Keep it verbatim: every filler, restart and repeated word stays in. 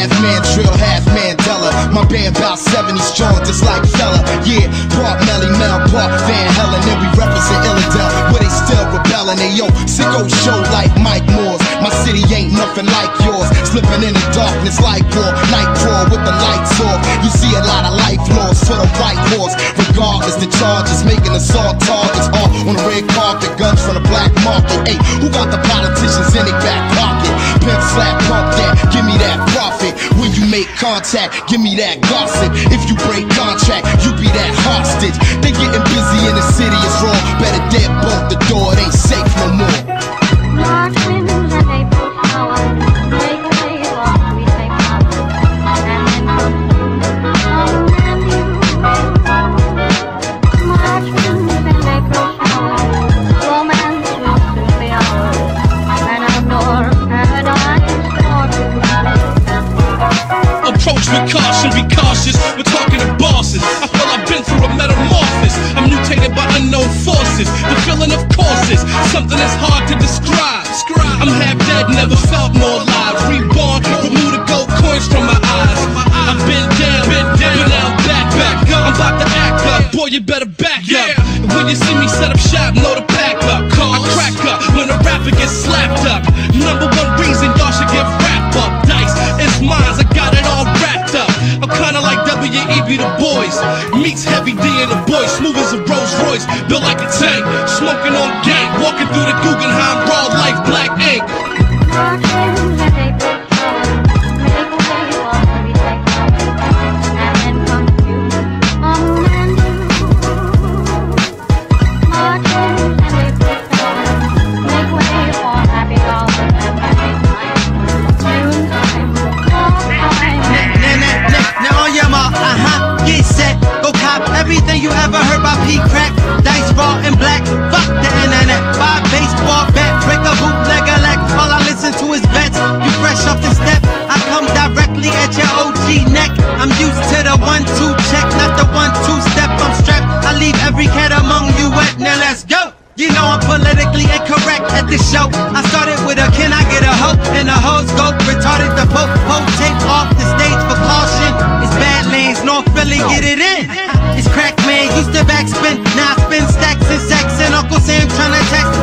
half man drill, half Mandela. My band about seventy strong, just like fella. Yeah, part Melly Mel, part Van Helen. And we represent Illidale, where they still rebelling. They yo, sicko show like Mike Moore's. My city ain't nothing like yours. Slipping in the darkness like war, night crawl with the lights off. You see a lot of life lost for the white horse. Regardless the charges, making assault targets all on the red carpet. Guns from the black market. Hey, who got the politicians in their back pocket? Pimp slap, pump that, give me that profit. When you make contact, give me that gossip. If you break contract, you be that hostage. They getting busy in the city, it's wrong. Better deadbolt the door, it ain't safe no more. March winds and April showers, take away what we take flowers, and then consume all and you. March winds and April showers, romance will soon be ours, and outdoor paradise for Approach with caution, be cautious. We're talking to bosses. I feel I've been through a metamorphosis. I'm mutated by unknown forces. The feeling of courses, something that's hard to describe. I'm half dead, never felt more alive. Reborn, remove the gold coins from my eyes. I've been down, been down, but now I'm back, back up. I'm about to act up, boy, you better back up. And when you see me set up shop, know to pack up. I crack up when a rapper gets slapped up. Number one reason y'all should get wrapped up. Dice, it's mine, I got it all wrapped up. I'm kinda like W E B the boys. Meets Heavy D and the boys, smooth as a Rolls Royce, built like a tank, smoking on gang, walking through the Guggenheim, raw life, black ink. March winds and April showers, take away what we take flowers, and then consume all and you. March winds and April showers, make way for happy hours and happy times. June time, fall time. Now, now, now, now on your mark, uh-huh, get set, go cop everything you ever heard by P Crack. Dice raw and black, fuck the internet. Buy baseball bat, break a bootleg elect. All I listen to is bets. You fresh off the step, I come directly at your O G neck. I'm used to the one two check, not the one two step. I'm strapped, I leave every cat among you wet. Now let's go. You know I'm politically incorrect at this show. I started with a can I get a hoe? And the hoes go retarded the pope. Pope tape off the stage for caution. It's Badlands, North Philly, get it in. It's crack man, used to backspin. Now I spin stacks and sacks. And Uncle Sam tryna tax